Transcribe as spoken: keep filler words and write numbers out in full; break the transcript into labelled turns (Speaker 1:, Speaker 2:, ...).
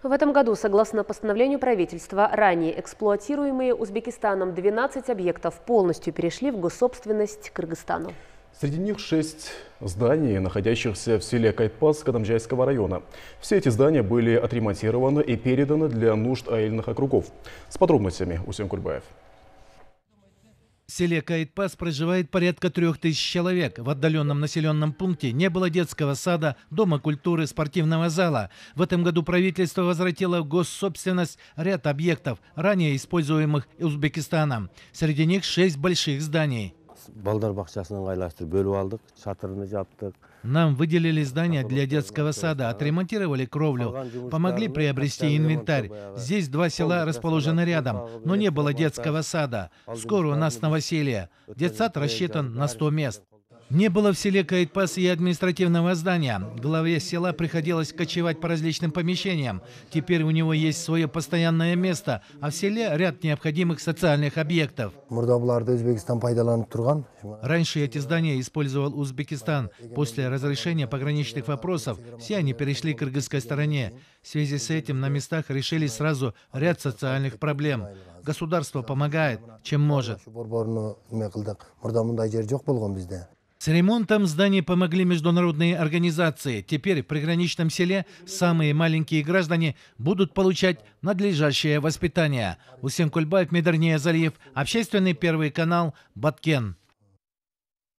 Speaker 1: В этом году, согласно постановлению правительства, ранее эксплуатируемые Узбекистаном двенадцать объектов полностью перешли в госсобственность Кыргызстану.
Speaker 2: Среди них шесть зданий, находящихся в селе Кайтпас Кадамжайского района. Все эти здания были отремонтированы и переданы для нужд аильных округов. С подробностями Усен Кульбаев.
Speaker 3: В селе Кайтпас проживает порядка трех тысяч человек. В отдаленном населенном пункте не было детского сада, дома культуры, спортивного зала. В этом году правительство возвратило в госсобственность ряд объектов, ранее используемых Узбекистаном. Среди них шесть больших зданий. Нам выделили здания для детского сада, отремонтировали кровлю, помогли приобрести инвентарь. Здесь два села расположены рядом, но не было детского сада. Скоро у нас новоселье. Детсад рассчитан на сто мест. Не было в селе Кайтпас и административного здания. Главе села приходилось кочевать по различным помещениям. Теперь у него есть свое постоянное место, а в селе ряд необходимых социальных объектов. Раньше эти здания использовал Узбекистан. После разрешения пограничных вопросов все они перешли к кыргызской стороне. В связи с этим на местах решили сразу ряд социальных проблем. Государство помогает, чем может. С ремонтом зданий помогли международные организации. Теперь в приграничном селе самые маленькие граждане будут получать надлежащее воспитание. Усен Кульбаев, Медерния Залиев, Общественный первый канал, Баткен.